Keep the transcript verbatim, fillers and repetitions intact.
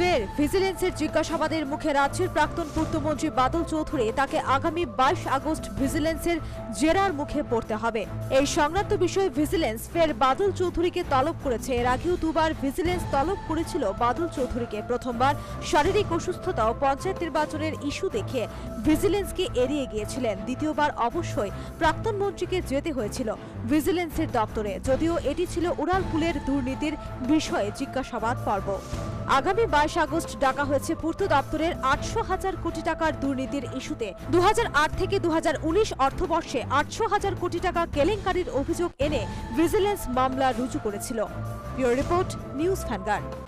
ফের ভিজিলেন্সের জিজ্ঞাসাবাদের মুখে রাজ্যের প্রাক্তন পূর্তমন্ত্রী বাদল চৌধুরী। তাকে আগামী বাইশ আগস্ট ভিজিলেন্সের জেরার মুখে পড়তে হবে। এই সংক্রান্ত বিষয়ে ভিজিলেন্স ফের বাদল চৌধুরীকে তলব করেছে। এর আগেও দুবার ভিজিলেন্স তলব করেছিল বাদল চৌধুরীকে। প্রথমবার শারীরিক অসুস্থতা ও পঞ্চায়েত নির্বাচনের ইস্যু দেখে ভিজিলেন্সকে এড়িয়ে গিয়েছিলেন। দ্বিতীয়বার অবশ্যই প্রাক্তন মন্ত্রীকে যেতে হয়েছিল ভিজিলেন্সের দপ্তরে, যদিও এটি ছিল উড়ালপুলের দুর্নীতির বিষয়ে জিজ্ঞাসাবাদ পর্ব। আগামী বাইশ আগস্ট ডাকা হয়েছে পূর্ত দপ্তরের আটশো হাজার কোটি টাকার দুর্নীতির ইস্যুতে। দু হাজার আট থেকে দু হাজার উনিশ অর্থবর্ষে আটশো হাজার কোটি টাকা কেলেঙ্কারির অভিযোগ এনে ভিজিলেন্স মামলা রুজু করেছিল। Bureau report, news vanguard.